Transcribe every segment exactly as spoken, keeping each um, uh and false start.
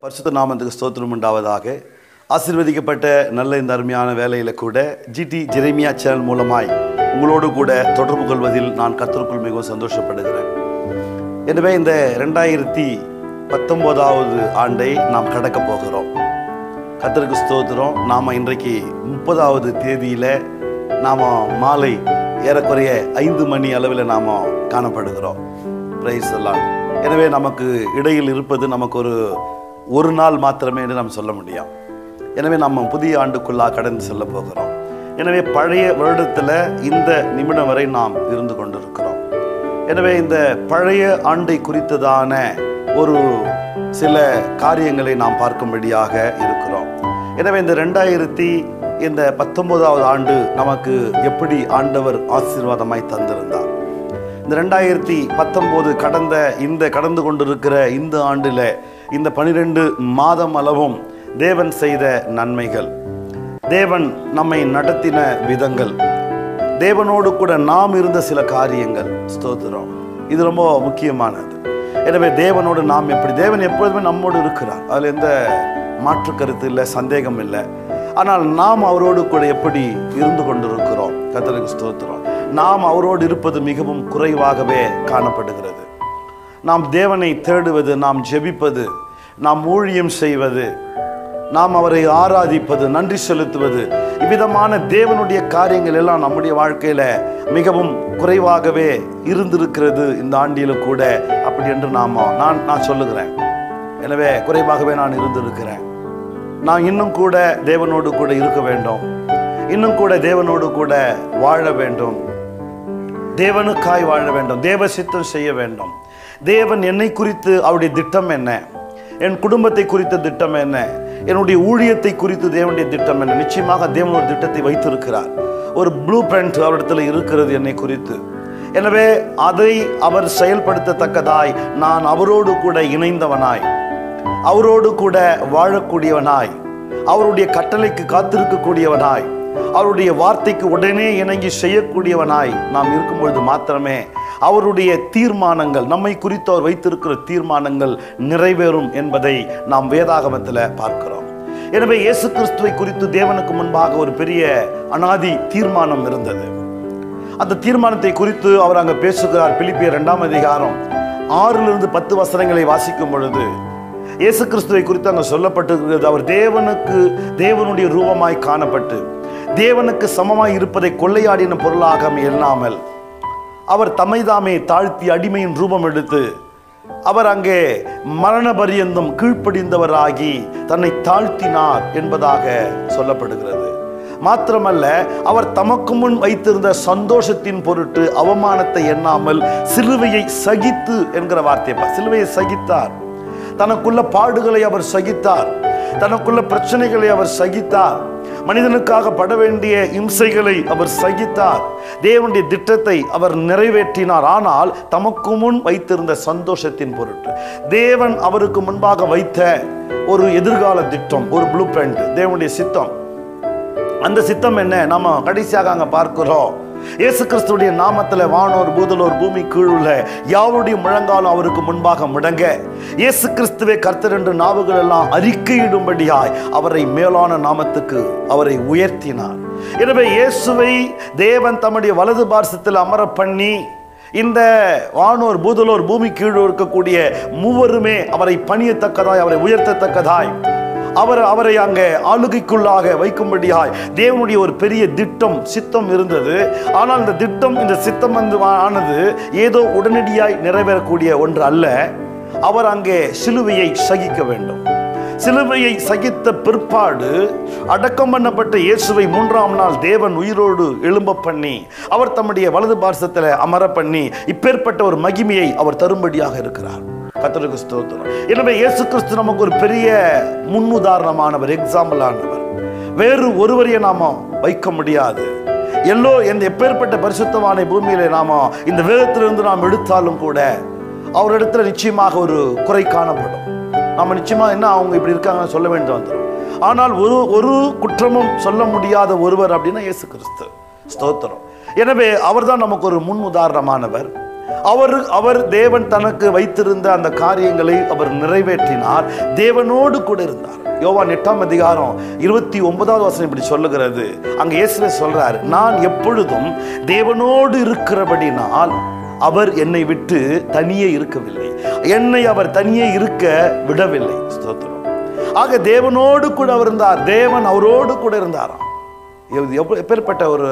பரிசுத்த நாமத்துக்கு ஸ்தோத்திரம் உண்டாவதாக. ஆசீர்வதிக்கப்பட்ட நல்ல இந்த அருமையான வேலையில் கூட ஜிடி ஜெரேமியா சேனல் மூலமாய் உங்களோடு கூட தொடர்பு கொள்வதில் நான் கர்த்தருக்குள் மிகவும் சந்தோஷப்படுகிறேன். எனவே இந்த ரெண்டாயிரத்தி பத்தொம்போதாவது ஆண்டை நாம் கடக்க போகிறோம். கர்த்தருக்கு ஸ்தோத்திரம். நாம் இன்றைக்கு முப்பதாவது தேதியில் நாம் மாலை ஏறக்குறைய ஐந்து மணி அளவில் நாம் காணப்படுகிறோம். பிரைஸ் எல்லாம். எனவே நமக்கு இடையில் இருப்பது நமக்கு ஒரு ஒரு நாள் மாத்திரமே என்று நாம் சொல்ல முடியும். எனவே நம்ம புதிய ஆண்டுக்குள்ளாக கடந்து செல்ல போகிறோம். எனவே பழைய வருடத்தில் இந்த நிமிடம் வரை நாம் இருந்து கொண்டிருக்கிறோம். எனவே இந்த பழைய ஆண்டை குறித்ததான ஒரு சில காரியங்களை நாம் பார்க்கும்படியாக இருக்கிறோம். எனவே இந்த ரெண்டாயிரத்தி இந்த பத்தொன்பதாவது ஆண்டு நமக்கு எப்படி ஆண்டவர் ஆசீர்வாதமாய் தந்திருந்தார். இந்த ரெண்டாயிரத்தி பத்தொம்போது கடந்த இந்த கடந்து கொண்டிருக்கிற இந்த ஆண்டில் இந்த பனிரெண்டு மாதம் அளவும் தேவன் செய்த நன்மைகள், தேவன் நம்மை நடத்தின விதங்கள், தேவனோடு கூட நாம் இருந்த சில காரியங்கள், ஸ்தோத்திரம், இது ரொம்ப முக்கியமானது. எனவே தேவனோடு நாம் எப்படி, தேவன் எப்பொழுதுமே நம்மோடு இருக்கிறார், அதில் எந்த மாற்று கருத்து இல்லை, சந்தேகம் இல்லை. ஆனால் நாம் அவரோடு கூட எப்படி இருந்து கொண்டிருக்கிறோம். கர்த்தருக்கு ஸ்தோத்திரம். நாம் அவரோடு இருப்பது மிகவும் குறைவாகவே காணப்படுகிறது. நாம் தேவனை தேடுவது, நாம் ஜெபிப்பது, நாம் ஊழியம் செய்வது, நாம் அவரை ஆராதிப்பது, நன்றி செலுத்துவது, இவ்விதமான தேவனுடைய காரியங்கள் எல்லாம் நம்முடைய வாழ்க்கையில் மிகவும் குறைவாகவே இருந்திருக்கிறது இந்த ஆண்டிலும் கூட. அப்படி என்று நாம் நான் நான் சொல்லுகிறேன். எனவே குறைவாகவே நான் இருந்திருக்கிறேன். நான் இன்னும் கூட தேவனோடு கூட இருக்க வேண்டும், இன்னும் கூட தேவனோடு கூட வாழ வேண்டும், தேவனுக்காய் வாழ வேண்டும், தேவ சித்தம் செய்ய வேண்டும். தேவன் என்னை குறித்து அவருடைய திட்டம் என்ன, என் குடும்பத்தை குறித்த திட்டம் என்ன, என்னுடைய ஊழியத்தை குறித்து தேவனுடைய திட்டம் என்ன. நிச்சயமாக தேவன் ஒரு திட்டத்தை வைத்திருக்கிறார். ஒரு ப்ளூ பிரிண்ட் அவரிடத்தில் இருக்கிறது என்னை குறித்து. எனவே அதை அவர் செயல்படுத்தத்தக்கதாய் நான் அவரோடு கூட இணைந்தவனாய், அவரோடு கூட வாழக்கூடியவனாய், அவருடைய கட்டளைக்கு காத்திருக்கக்கூடியவனாய், அவருடைய வார்த்தைக்கு உடனே இணங்கி செய்யக்கூடியவனாய் நாம் இருக்கும்பொழுது மாத்திரமே அவருடைய தீர்மானங்கள், நம்மை குறித்து அவர் வைத்திருக்கிற தீர்மானங்கள் நிறைவேறும் என்பதை நாம் வேதாகமத்தில் பார்க்கிறோம். எனவே இயேசு கிறிஸ்துவை குறித்து தேவனுக்கு முன்பாக ஒரு பெரிய அனாதி தீர்மானம் இருந்தது. அந்த தீர்மானத்தை குறித்து அவர் அங்கே பேசுகிறார். பிலிப்பியர் இரண்டாம் அதிகாரம் ஆறிலிருந்து பத்து வசனங்களை வாசிக்கும் பொழுது இயேசு கிறிஸ்துவை குறித்து அங்கே சொல்லப்பட்டிருக்கிறது. அவர் தேவனுக்கு தேவனுடைய ரூபமாய் காணப்பட்டு தேவனுக்கு சமமாய் இருப்பதை கொள்ளையாடின பொருளாக எண்ணாமல் அவர் தம்மைதாமே தாழ்த்தி அடிமையின் ரூபம் எடுத்து அவர் அங்கே மரண பரியந்தம் கீழ்ப்படிந்தவராகி தன்னை தாழ்த்தினார் என்பதாக சொல்லப்படுகிறது. மாத்திரமல்ல, அவர் தமக்கு முன் வைத்திருந்த சந்தோஷத்தின் பொருட்டு அவமானத்தை எண்ணாமல் சிலுவையை சகித்து என்கிற வார்த்தை, சிலுவையை சகித்தார். தனக்குள்ள பாடுகளை அவர் சகித்தார், தனக்குள்ள பிரச்சனைகளை அவர் சகித்தார், மனிதனுக்காக பட வேண்டிய இம்சைகளை அவர் சகித்தார், தேவனுடைய திட்டத்தை அவர் நிறைவேற்றினார். ஆனால் தமக்கு முன் வைத்திருந்த சந்தோஷத்தின் பொருட்டு தேவன் அவருக்கு முன்பாக வைத்த ஒரு எதிர்கால திட்டம், ஒரு ப்ளூ பிரிண்ட், தேவனுடைய சித்தம். அந்த சித்தம் என்ன நாம கடைசியாக அங்க பார்க்கிறோம். இயேசு கிறிஸ்துடைய நாமத்தில் வானோர் பூதலோர் பூமி கீழுள்ள யாருடைய முழங்காலும் அவருக்கு முன்பாக முடங்க, இயேசு கிறிஸ்துவே கர்த்தர் என்று நாவுகள் எல்லாம் அறிக்கையிடும்படியாய் அவரை மேலான நாமத்துக்கு அவரை உயர்த்தினார். எனவே இயேசுவை தேவன் தம்முடைய வலது பார்சத்தில் அமர பண்ணி இந்த வானோர் பூதலோர் பூமி கீழ் இருக்கக்கூடிய மூவருமே அவரை பணியத்தக்கதாய், அவரை உயர்த்தத்தக்கதாய், அவர் அவரை அங்கே ஆளுகைக்குள்ளாக வைக்கும்படியாய் தேவனுடைய ஒரு பெரிய திட்டம், சித்தம் இருந்தது. ஆனால் இந்த திட்டம், இந்த சித்தம் வந்து ஆனது ஏதோ உடனடியாய் நிறைவேறக்கூடிய ஒன்று அல்ல. அவர் அங்கே சிலுவையை சகிக்க வேண்டும். சிலுவையை சகித்த பிற்பாடு அடக்கம் பண்ணப்பட்ட இயேசுவை மூன்றாம் நாள் தேவன் உயிரோடு எழும்ப பண்ணி அவர் தம்முடைய வலது பார்சத்தில் அமர பண்ணி இப்பேற்பட்ட ஒரு மகிமையை அவர் தரும்படியாக இருக்கிறார். கர்த்தருக்கு ஸ்தோத்திரம். எனவே இயேசு கிறிஸ்து நமக்கு ஒரு பெரிய முன்னுதாரணமானவர், எக்ஸாம்பிள் ஆனவர். வேறு ஒருவரையே நாம வைக்க முடியாது. எல்லோ எந்த எப்பேற்பட்ட பரிசுத்தவானை பூமியிலே நாம இந்த வேதத்திலிருந்து நாம் எடுத்தாலும் கூட அவரிடத்துல நிச்சயமாக ஒரு குறை காணப்படும். நம்ம நிச்சயமா என்ன அவங்க இப்படி இருக்காங்கன்னு சொல்ல வேண்டும் வந்துடும். ஆனால் ஒரு ஒரு குற்றமும் சொல்ல முடியாத ஒருவர் அப்படின்னா இயேசு கிறிஸ்து. ஸ்தோத்திரம். எனவே அவர்தான் நமக்கு ஒரு முன் உதாரணமானவர். அவர் அவர் தேவன் தனக்கு வைத்திருந்த அந்த காரியங்களை அவர் நிறைவேற்றினார். தேவனோடு கூட இருந்தார். யோவான் எட்டாம் அதிகாரம் இருபத்தி ஒன்பதாவது வசனம் இப்படி சொல்லுகிறது. அங்க இயேசுவே சொல்றார், நான் எப்பொழுதும் தேவனோடு இருக்கிறபடினால் அவர் என்னை விட்டு தனியே இருக்கவில்லை, என்னை அவர் தனியே இருக்க விடவில்லை. ஸ்தோத்திரம். ஆக தேவனோடு கூட அவர் இருந்தார், தேவன் அவரோடு கூட இருந்தாராம். எப்பேற்பட்ட ஒரு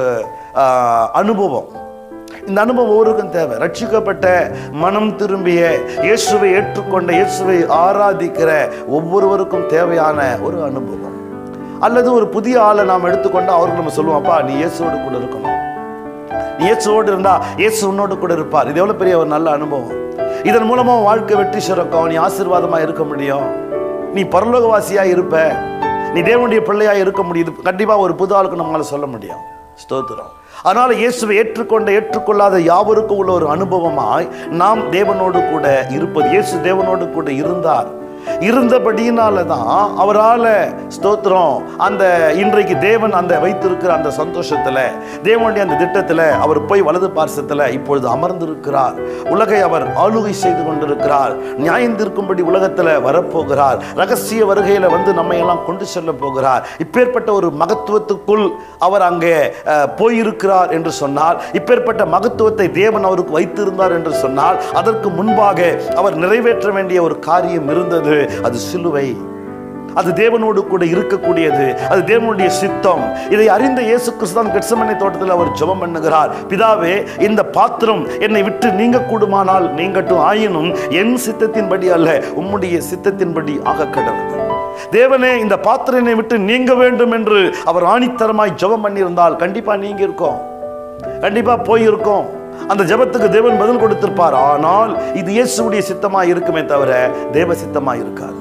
அனுபவம்! இந்த அனுபவம் ஒவ்வொருக்கும் தேவை. ரட்சிக்கப்பட்ட, மனம் திரும்பிய, இயேசுவை ஏற்றுக்கொண்ட, இயேசுவை ஆராதிக்கிற ஒவ்வொருவருக்கும் தேவையான ஒரு அனுபவம். அல்லது ஒரு புதிய ஆளை நாம் எடுத்துக்கொண்டா அவருக்கு நம்ம சொல்லுவோம், அப்பா நீ இயேசுவோடு கூட இருக்கணும், நீ இயேசுவோடு இருந்தா இயேசு உன்னோடு கூட இருப்பார். இது எவ்வளவு பெரிய ஒரு நல்ல அனுபவம்! இதன் மூலமா வாழ்க்கை வெற்றி சிறக்கும், நீ ஆசீர்வாதமா இருக்க முடியும், நீ பரலோகவாசியா இருப்ப, நீ தேவனுடைய பிள்ளையா இருக்க முடியுது. கண்டிப்பா ஒரு புது ஆளுக்கு நம்மளால சொல்ல முடியும். ஸ்தோத்திரம். அதனால இயேசுவை ஏற்றுக்கொண்ட ஏற்றுக்கொள்ளாத யாவருக்கும் உள்ள ஒரு அனுபவமாய் நாம் தேவனோடு கூட இருப்பது. இயேசு தேவனோடு கூட இருந்தார். இருந்தபடியினால தான் அவரால் ஸ்தோத்திரம் அந்த இன்றைக்கு தேவன் அந்த வைத்திருக்கிற அந்த சந்தோஷத்துல, தேவனுடைய அந்த திட்டத்துல அவர் போய் வலது பார்சத்துல இப்பொழுது அமர்ந்திருக்கிறார். உலகை அவர் ஆளுகை செய்து கொண்டிருக்கிறார். நியாயந்திருக்கும்படி உலகத்துல வரப்போகிறார். ரகசிய வருகையில வந்து நம்மை எல்லாம் கொண்டு செல்ல போகிறார். இப்பேற்பட்ட ஒரு மகத்துவத்துக்குள் அவர் அங்கே போயிருக்கிறார் என்று சொன்னால், இப்பேற்பட்ட மகத்துவத்தை தேவன் அவருக்கு வைத்திருந்தார் என்று சொன்னால், அதற்கு முன்பாக அவர் நிறைவேற்ற வேண்டிய ஒரு காரியம் இருந்தது. அது சிலுவை. அது தேவனோடு கூட இருக்கக்கூடியது. அது தேவனுடைய சித்தம். இதை அறிந்த இயேசு கிறிஸ்து தான் கெத்செமனே தோட்டத்தில் அவர் ஜெபம் பண்ணுகிறார். பிதாவே, இந்த பாத்திரம் என்னை விட்டு நீங்க கூடுமானால் நீங்கட்டும், ஆயினும் என் சித்தத்தின்படி அல்ல உம்முடைய சித்தத்தின்படி ஆக கடவுது. தேவனே, இந்த பாத்திரம் என்னை விட்டு நீங்க வேண்டும் என்று அவர் ஆணித்தரமாய் ஜெபம் பண்ணியிருந்தால் கண்டிப்பா நீங்க இருக்கோம், கண்டிப்பா போயிருக்கோம். அந்த ஜெபத்துக்கு தேவன் பதில் கொடுத்திருப்பார். ஆனால் இது இயேசுவுடைய சித்தமா இருக்குமே தவிர தேவ சித்தமா இருக்காது.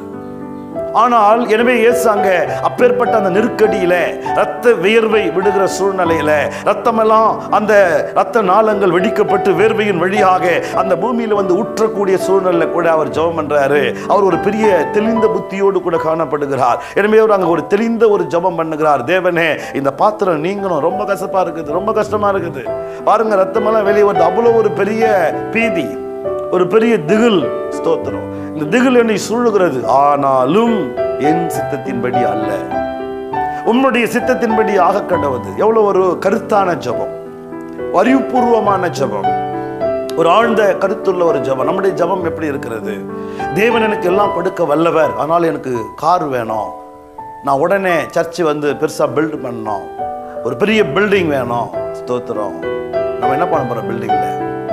ஆனால் எனவே இயேசு அங்க அப்பேற்பட்ட அந்த நெருக்கடியில, ரத்த வியர்வை விடுகிற சூழ்நிலையில, ரத்தமெல்லாம் அந்த ரத்த நாளங்கள் வெடிக்கப்பட்டு வேர்வையின் வழியாக அந்த பூமியில வந்து ஊற்றக்கூடிய சூழ்நிலை கூட அவர் ஜெபம் பண்றாரு. அவர் ஒரு பெரிய தெளிந்த புத்தியோடு கூட காணப்படுகிறார். எனவே அவர் அங்க ஒரு தெளிந்த ஒரு ஜெபம் பண்ணுகிறார். தேவனே, இந்த பாத்திரம் நீங்களும் ரொம்ப கசப்பா இருக்குது, ரொம்ப கஷ்டமா இருக்குது. பாருங்க, ரத்தமெல்லாம் வெளியே வருது. அவ்வளவு ஒரு பெரிய பீதி, ஒரு பெரிய திகில். ஸ்தோத்திரம். இந்த திகில் என்னை சூழுகிறது. ஆனாலும் என் சித்தத்தின்படி அல்ல, உன்னுடைய சித்தத்தின்படி ஆக கடவுது. எவ்வளவு ஒரு கருத்தான ஜெபம், அறிவுபூர்வமான ஜெபம், ஒரு ஆழ்ந்த கருத்துள்ள ஒரு ஜெபம். நம்முடைய ஜெபம் எப்படி இருக்கிறது? தேவன் எனக்கு எல்லாம் கொடுக்க வல்லவர், ஆனால் எனக்கு கார் வேணும், நான் உடனே சர்ச்சு வந்து பெருசா பில்ட் பண்ணணும், ஒரு பெரிய பில்டிங் வேணும். ஸ்தோத்திரம். நம்ம என்ன பண்ண போறோம் பில்டிங்ல?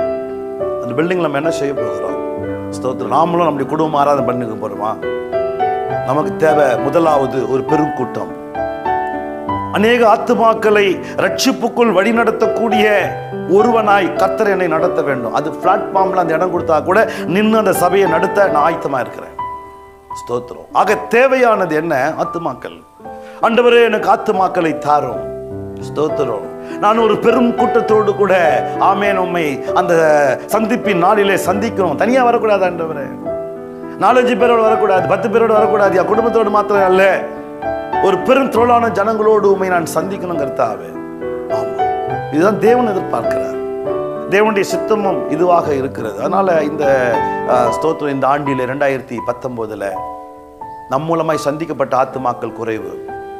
அந்த பில்டிங்ல நம்ம என்ன செய்ய போகிறோம்? ஸ்தோத்திரம். நாமளும் நம்முடைய குடும்பம் ஆராதனை பண்ணிக்க போறோமா? நமக்கு தேவை முதலாவது ஒரு பெருங்கூட்டம், அநேக ஆத்துமாக்களை ரட்சிப்புக்குள் வழி நடத்தக்கூடிய ஒருவனாய் கர்த்தர் என்னை நடத்த வேண்டும். அது பிளாட்ஃபார்ம்ல அந்த இடம் கொடுத்தா கூட நின்று அந்த சபையை நடத்த நான் ஆயத்தமா இருக்கிறேன். ஸ்தோத்திரம். ஆக தேவையானது என்ன? ஆத்துமாக்கள். ஆண்டவரே, எனக்கு ஆத்துமாக்களை தாரும். ஸ்தோத்திரம். நான் ஒரு பெரும் கூட்டத்தோடு கூட ஆமென் உம்மை அந்த சந்திப்பின் நாளிலே சந்திக்கணும். தனியா வரக்கூடாது ஆண்டவரே, நாலஞ்சு பேரோடு வரக்கூடாது, பத்து பேரோடு வரக்கூடாது, என் குடும்பத்தோடு மாத்திரம் அல்ல, ஒரு பெரும் திரளான ஜனங்களோடு உம்மை நான் சந்திக்கணும் கர்த்தாவே. ஆமா, இதுதான் தேவன் எதிர்பார்க்கிறார். தேவனுடைய சித்தமும் இதுவாக இருக்கிறது. அதனால இந்த ஸ்தோத்திரம் இந்த ஆண்டில் இரண்டாயிரத்தி பத்தொன்பதுல நம் மூலமாய் சந்திக்கப்பட்ட ஆத்துமாக்கள் குறைவு,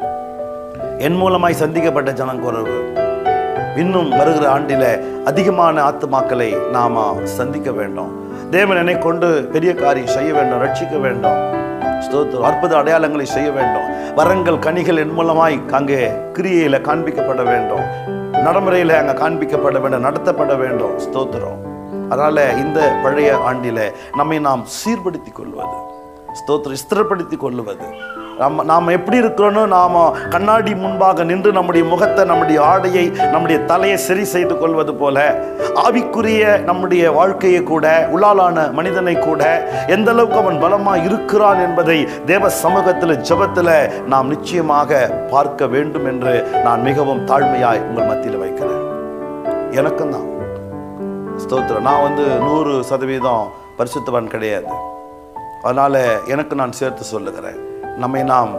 என் மூலமாய் சந்திக்கப்பட்ட ஜனம் குறைவு. இன்னும் வருகிற ஆண்டில அதிகமான ஆத்துமாக்களை நாம சந்திக்க வேண்டும். தேவன் என்னை கொண்டு பெரிய காரியம் செய்ய வேண்டும், ரட்சிக்க வேண்டும். ஸ்தோத்திரம். அற்புத அடையாளங்களை செய்ய வேண்டும். வரங்கள் கனிகள் என் மூலமாய் அங்கே கிரியையில காண்பிக்கப்பட வேண்டும், நடைமுறையில அங்க காண்பிக்கப்பட வேண்டும், நடத்தப்பட வேண்டும். ஸ்தோத்திரம். அதனால இந்த பழைய ஆண்டில நம்மை நாம் சீர்படுத்திக் கொள்வது, ஸ்தோத்திரம், ஸ்திரப்படுத்திக் கொள்வது. நம்ம நாம் எப்படி இருக்கிறோன்னு நாம கண்ணாடி முன்பாக நின்று நம்முடைய முகத்தை, நம்முடைய ஆடையை, நம்முடைய தலையை சரி செய்து கொள்வது போல ஆவிக்குரிய நம்முடைய வாழ்க்கையை கூட, உள்ளாலான மனிதனை கூட எந்த அளவுக்கு அவன் பலமா இருக்கிறான் என்பதை தேவ சமூகத்தில் ஜெபத்தில் நாம் நிச்சயமாக பார்க்க வேண்டும் என்று நான் மிகவும் தாழ்மையாய் உங்கள் மத்தியில் வைக்கிறேன். எனக்கும் தான் ஸ்தோத்திரம். நான் வந்து நூறு சதவீதம் பரிசுத்தவான் கிடையாது. அதனால எனக்கு நான் சேர்த்து சொல்லுகிறேன், நம்மை நாம்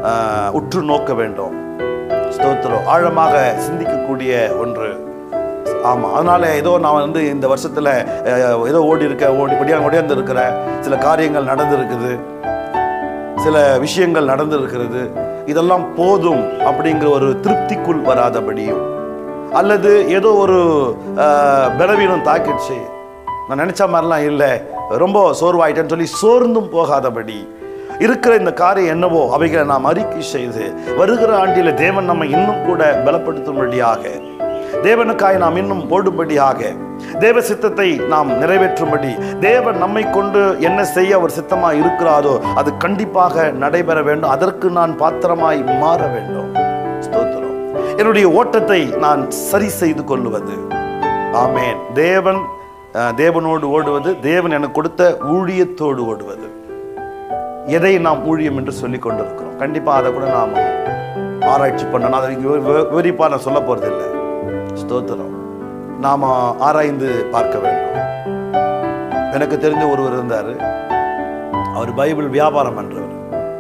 உற்று நோக்க வேண்டும். ஸ்தோத்திரம். ஆழமாக சிந்திக்கக்கூடிய ஒன்று. ஆமாம், அதனால் ஏதோ நான் வந்து இந்த வருஷத்தில் ஏதோ ஓடி இருக்க ஓடி ஒடியா ஒடியாந்து இருக்கிற சில காரியங்கள் நடந்திருக்குது, சில விஷயங்கள் நடந்திருக்கிறது, இதெல்லாம் போதும் அப்படிங்கிற ஒரு திருப்திக்குள் வராதபடியும், அல்லது ஏதோ ஒரு பலவீனம் தாக்கிடுச்சு, நான் நினச்ச மாதிரிலாம் இல்லை, ரொம்ப சோர்வாயிட்டேன்னு சொல்லி சோர்ந்தும் போகாதபடி இருக்கிற இந்த காரியம் என்னவோ அவைகளை நாம் அறிக்கை செய்து வருகிற ஆண்டில் தேவன் நம்மை இன்னும் கூட பலப்படுத்தும்படியாக, தேவனுக்காய் நாம் இன்னும் ஓடும்படியாக, தேவ சித்தத்தை நாம் நிறைவேற்றும்படி, தேவன் நம்மை கொண்டு என்ன செய்ய அவர் சித்தமாய் இருக்கிறாரோ அது கண்டிப்பாக நடைபெற வேண்டும். அதற்கு நான் பாத்திரமாய் மாற வேண்டும். ஸ்தோத்திரம். என்னுடைய ஓட்டத்தை நான் சரி செய்து கொள்வது. ஆமென். தேவன் தேவனோடு ஓடுவது, தேவன் எனக்கு கொடுத்த ஊழியத்தோடு ஓடுவது. எதை நாம் ஊழியம் என்று சொல்லி கொண்டிருக்கிறோம். கண்டிப்பாக அதை கூட நாம் ஆராய்ச்சி பண்ணணும். அதை விவரிப்பாக நான் சொல்ல போறதில்லை. ஸ்தோத்திரம். நாம் ஆராய்ந்து பார்க்க வேண்டும். எனக்கு தெரிஞ்ச ஒருவர் இருந்தார். அவர் பைபிள் வியாபாரம் பண்றவர்.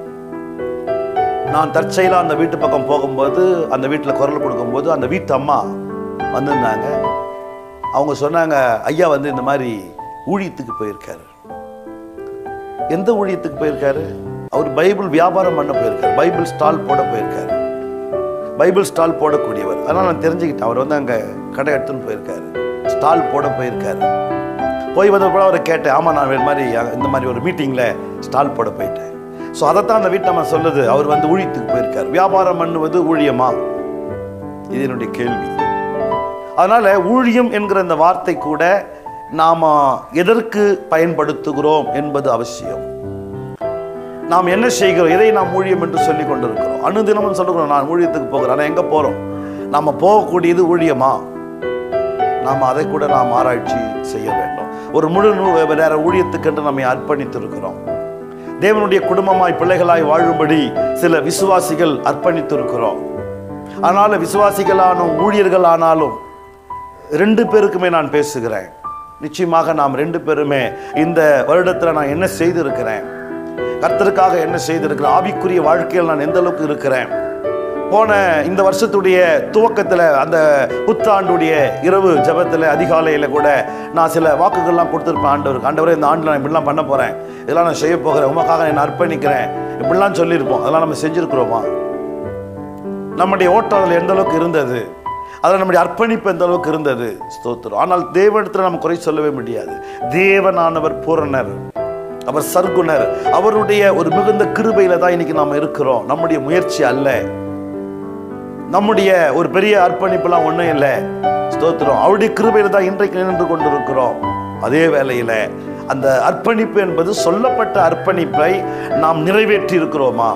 நான் தற்செயலாக அந்த வீட்டு பக்கம் போகும்போது, அந்த வீட்டில் குரல் கொடுக்கும்போது அந்த வீட்டு அம்மா வந்திருந்தாங்க. அவங்க சொன்னாங்க, ஐயா வந்து இந்த மாதிரி ஊழியத்துக்கு போயிருக்காரு. எந்த ஊழியத்துக்கு போயிருக்காரு? அவர் பைபிள் வியாபாரம் பண்ண போயிருக்காரு, பைபிள் ஸ்டால் போட போயிருக்காரு, பைபிள் ஸ்டால் போடக்கூடியவர். அதனால் நான் தெரிஞ்சுக்கிட்டேன், அவர் வந்து அங்கே கடை எடுத்துன்னு போயிருக்காரு, ஸ்டால் போட போயிருக்காரு. போய் வந்த கூட அவரை கேட்டேன், ஆமாம் நான் இது மாதிரி இந்த மாதிரி ஒரு மீட்டிங்கில் ஸ்டால் போட போயிட்டேன். ஸோ அதைத்தான் அந்த வீட்டை நம்ம சொல்லுது, அவர் வந்து ஊழியத்துக்கு போயிருக்காரு. வியாபாரம் பண்ணுவது ஊழியமா? இது என்னுடைய கேள்வி. அதனால் ஊழியம் என்கிற இந்த வார்த்தை கூட நாம் எதற்கு பயன்படுத்துகிறோம் என்பது அவசியம். நாம் என்ன செய்கிறோம், எதை நாம் ஊழியம் என்று சொல்லி கொண்டிருக்கிறோம். அனுதினமும் சொல்லுகிறோம், நான் ஊழியத்துக்கு போகிறேன். ஆனால் எங்கே போகிறோம்? நாம் போகக்கூடியது ஊழியமா? நாம் அதை கூட நாம் ஆராய்ச்சி செய்ய வேண்டும். ஒரு முழு வேற ஊழியத்துக்கென்று நம்மை அர்ப்பணித்திருக்கிறோம். தேவனுடைய குடும்பமாய் பிள்ளைகளாய் வாழும்படி சில விசுவாசிகள் அர்ப்பணித்திருக்கிறோம். அதனால் விசுவாசிகளான ஊழியர்கள் ஆனாலும் ரெண்டு பேருக்குமே நான் பேசுகிறேன். நிச்சயமாக நாம் ரெண்டு பேருமே இந்த வருடத்தில் நான் என்ன செய்திருக்கிறேன், கர்த்தருக்காக என்ன செய்திருக்கிறேன், ஆவிக்குரிய வாழ்க்கையில் நான் எந்த அளவுக்கு இருக்கிறேன். போன இந்த வருஷத்துடைய துவக்கத்தில் அந்த புத்தாண்டுடைய இரவு ஜபத்தில் அதிகாலையில் கூட நான் சில வாக்குகள்லாம் கொடுத்துருப்பேன் ஆண்டவருக்கு. ஆண்டவரே, இந்த ஆண்டில் நான் இப்படிலாம் பண்ண போகிறேன், இதெல்லாம் நான் செய்ய போகிறேன், உமக்காக நான் அர்ப்பணிக்கிறேன், இப்படிலாம் சொல்லியிருப்போம். அதெல்லாம் நம்ம செஞ்சுருக்கிறோமா? நம்முடைய ஓட்டம் அதில் எந்த அளவுக்கு இருந்தது? அதில் நம்முடைய அர்ப்பணிப்பு எந்த அளவுக்கு இருந்தது? ஸ்தோத்திரம். ஆனால் தேவனிடத்தில் நம்ம குறை சொல்லவே முடியாது. தேவனானவர் பூரணர், அவர் சர்க்குணர். அவருடைய ஒரு மிகுந்த கிருபையில தான் இன்னைக்கு நாம் இருக்கிறோம். நம்முடைய முயற்சி அல்ல, நம்முடைய ஒரு பெரிய அர்ப்பணிப்புலாம் ஒன்றும் இல்லை. ஸ்தோத்திரம். அவருடைய கிருபையில தான் இன்றைக்கு நின்று கொண்டிருக்கிறோம். அதே வேளையில அந்த அர்ப்பணிப்பு என்பது சொல்லப்பட்ட அர்ப்பணிப்பை நாம் நிறைவேற்றி இருக்கிறோமா?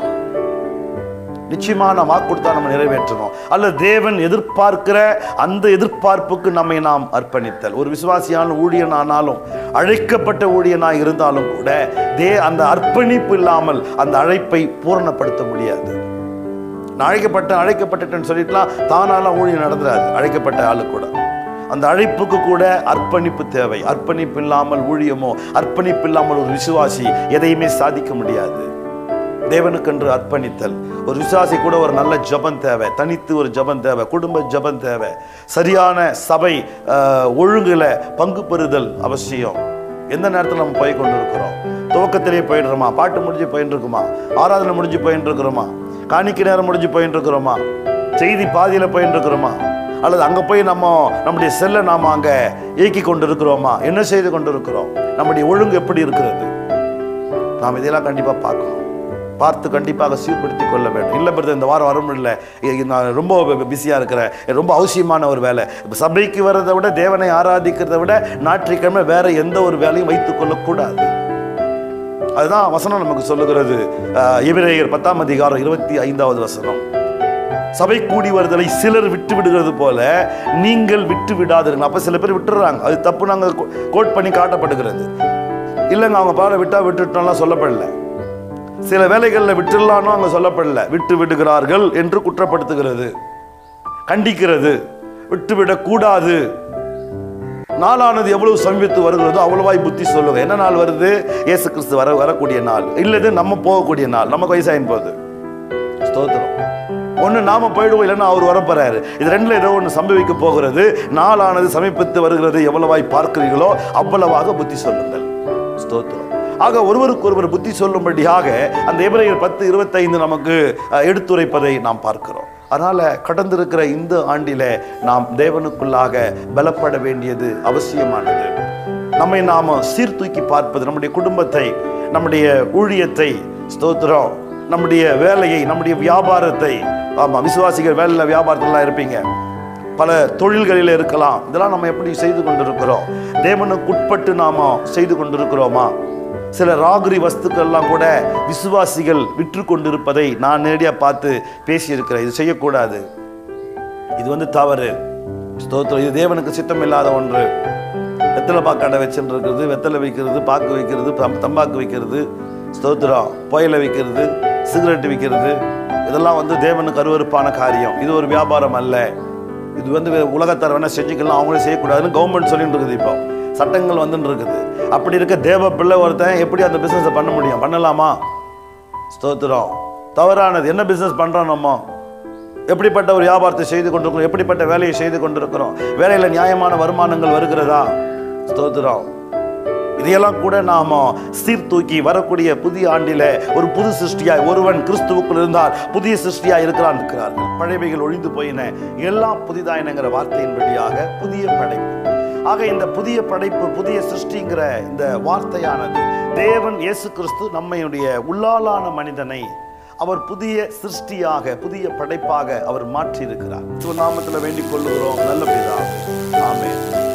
நிச்சயமாக வாக்கு கொடுத்தா நம்ம நிறைவேற்றணும். அல்லது தேவன் எதிர்பார்க்கிற அந்த எதிர்பார்ப்புக்கு நம்மை நாம் அர்ப்பணித்தல். ஒரு விசுவாசியான ஊழியன் ஆனாலும், அழைக்கப்பட்ட ஊழியனாக இருந்தாலும் கூட தே அந்த அர்ப்பணிப்பு இல்லாமல் அந்த அழைப்பை பூரணப்படுத்த முடியாது. நான் அழைக்கப்பட்ட அழைக்கப்பட்டுட்டேன்னு சொல்லிட்டுலாம் தானாலாம் ஊழியம் நடந்துடாது. அழைக்கப்பட்ட ஆளு கூட அந்த அழைப்புக்கு கூட அர்ப்பணிப்பு தேவை. அர்ப்பணிப்பு இல்லாமல் ஊழியமோ, அர்ப்பணிப்பு இல்லாமல் ஒரு விசுவாசி எதையுமே சாதிக்க முடியாது. தேவனுக்கென்று அர்ப்பணித்தல். ஒரு விசுவாசி கூட ஒரு நல்ல ஜபம் தேவை, தனித்து ஒரு ஜபம் தேவை, குடும்ப ஜபம் தேவை, சரியான சபை ஒழுங்குல பங்கு பெறுதல் அவசியம். எந்த நேரத்தில் நம்ம போய் கொண்டு இருக்கிறோம்? துவக்கத்திலேயே போயிடுறோமா? பாட்டு முடிஞ்சு போயிட்டு இருக்குமா? ஆராதனை முடிஞ்சு போயிட்டு இருக்கிறோமா? காணிக்கை நேரம் முடிஞ்சு போயிட்டு இருக்கிறோமா? செய்தி பாதியில போயிட்டு இருக்கிறோமா? அல்லது அங்கே போய் நம்ம நம்முடைய செல்லை நாம் அங்கே இயக்கி கொண்டு இருக்கிறோமா? என்ன செய்து கொண்டு இருக்கிறோம்? நம்முடைய ஒழுங்கு எப்படி இருக்கிறது? நாம் இதெல்லாம் கண்டிப்பாக பார்க்கணும். பார்த்து கண்டிப்பாக சீர்படுத்தி கொள்ள வேண்டும். இல்லை பிரதர், இந்த வாரம் வர முடியல, நான் ரொம்ப பிஸியாக இருக்கிறேன், ரொம்ப அவசியமான ஒரு வேலை. சபைக்கு வர்றதை விட, தேவனை ஆராதிக்கிறத விட ஞாயிற்றுக்கிழமை வேற எந்த ஒரு வேலையும் வைத்துக் கொள்ளக்கூடாது. அதுதான் வசனம் நமக்கு சொல்லுகிறது. எபிரேயர் பத்தாம் அதிகாரம் இருபத்தி ஐந்தாவது வசனம், சபை கூடி வருதலை சிலர் விட்டு விடுகிறது போல நீங்கள் விட்டு விடாதீர்கள். அப்ப சில பேர் விட்டுறாங்க, அது தப்பு. நாங்கள் கோட் பண்ணி காட்டப்படுகிறது. இல்லைங்க, அவங்க பாட விட்டா விட்டுட்டோம்லாம் சொல்லப்படல. சில வேலைகளில் விட்டுடலான்னு அங்கே சொல்லப்படல, விட்டு விடுகிறார்கள் என்று குற்றப்படுத்துகிறது, கண்டிக்கிறது. விட்டுவிடக்கூடாது. நாளானது எவ்வளவு சமீபத்து வருகிறதோ அவ்வளவாய் புத்தி சொல்லுங்க. என்ன நாள் வருது? இயேசு கிறிஸ்து வர வரக்கூடிய நாள், இல்லது நம்ம போகக்கூடிய நாள், நமக்கு வயசாயின் போது. ஸ்தோத்திரம். ஒன்று நாம போயிடுவோம், இல்லைன்னா அவர் வரப்போறாரு. இது ரெண்டுல ஏதோ ஒன்று சம்பவிக்க போகிறது. நாளானது சமீபித்து வருகிறது, எவ்வளவாய் பார்க்கிறீர்களோ அவ்வளவாக புத்தி சொல்லுங்கள். ஸ்தோத்திரம். ஆக ஒருவருக்கு ஒருவர் புத்தி சொல்லும்படியாக அந்த எபிரேயர் பத்து இருபத்தைந்து நமக்கு எடுத்துரைப்பதை நாம் பார்க்கிறோம். அதனால கடந்திருக்கிற இந்த ஆண்டில நாம் தேவனுக்குள்ளாக பலப்பட வேண்டியது அவசியமானது. நம்மை நாம சீர்தூக்கி பார்ப்பது, நம்முடைய குடும்பத்தை, நம்முடைய ஊழியத்தை, ஸ்தோத்திரம், நம்முடைய வேலையை, நம்முடைய வியாபாரத்தை. ஆமா, விசுவாசிகள் வேலையில் வியாபாரத்திலாம் இருப்பீங்க, பல தொழில்களில் இருக்கலாம். இதெல்லாம் நம்ம எப்படி செய்து கொண்டிருக்கிறோம்? தேவனுக்கு உட்பட்டு நாம செய்து கொண்டிருக்கிறோமா? சில ராகுரி வஸ்துக்கள்லாம் கூட விசுவாசிகள் விற்று கொண்டிருப்பதை நான் நேரடியாக பார்த்து பேசியிருக்கிறேன். இது செய்யக்கூடாது, இது வந்து தவறு. ஸ்தோத்திரம். இது தேவனுக்கு சித்தம் இல்லாத ஒன்று. வெத்தலை பாக்காடை வச்சுட்டு இருக்கிறது, வெத்தலை வைக்கிறது, பாக்கு வைக்கிறது, தம்பாக்கு வைக்கிறது, ஸ்தோத்திரம், புயலை வைக்கிறது, சிகரெட் விற்கிறது, இதெல்லாம் வந்து தேவனுக்கு அருவருப்பான காரியம். இது ஒரு வியாபாரம் அல்ல. இது வந்து உலகத்தார் வேணா செஞ்சுக்கலாம், அவங்களே செய்யக்கூடாதுன்னு கவர்மெண்ட் சொல்லிட்டு இருக்குது. இப்போ சட்டங்கள் வந்துட்டு இருக்குது. அப்படி இருக்க தேவ பிள்ளை ஒருத்தன் எப்படி அந்த பிசினஸை பண்ண முடியும்? பண்ணலாமா? ஸ்தோத்திரம். தவறானது. என்ன பிசினஸ் பண்றோம் நம்ம? எப்படிப்பட்ட ஒரு வியாபாரத்தை செய்து கொண்டிருக்கிறோம்? எப்படிப்பட்ட வேலையை செய்து கொண்டிருக்கிறோம்? வேலையில நியாயமான வருமானங்கள் வருகிறதா? ஸ்தோத்திரம். இதையெல்லாம் கூட நாம சீர்தூக்கி வரக்கூடிய புதிய ஆண்டில ஒரு புது சிருஷ்டியாய், ஒருவன் கிறிஸ்துவுக்குள் இருந்தால் புதிய சிருஷ்டியாய் இருக்கிறான் இருக்கிறார்கள். பழையவைகள் ஒழிந்து போயின, எல்லாம் புதிதாயினங்கிற வார்த்தையின்படியாக புதிய படைப்பு. ஆக இந்த புதிய படைப்பு, புதிய சிருஷ்டிங்கிற இந்த வார்த்தையானது, தேவன் இயேசு கிறிஸ்து நம்மையுடைய உள்ளாலான மனிதனை அவர் புதிய சிருஷ்டியாக, புதிய படைப்பாக அவர் மாற்றி இருக்கிறார். நாமத்தில் வேண்டிக் கொள்ளுகிறோம் நல்ல பிதாவே. ஆமென்.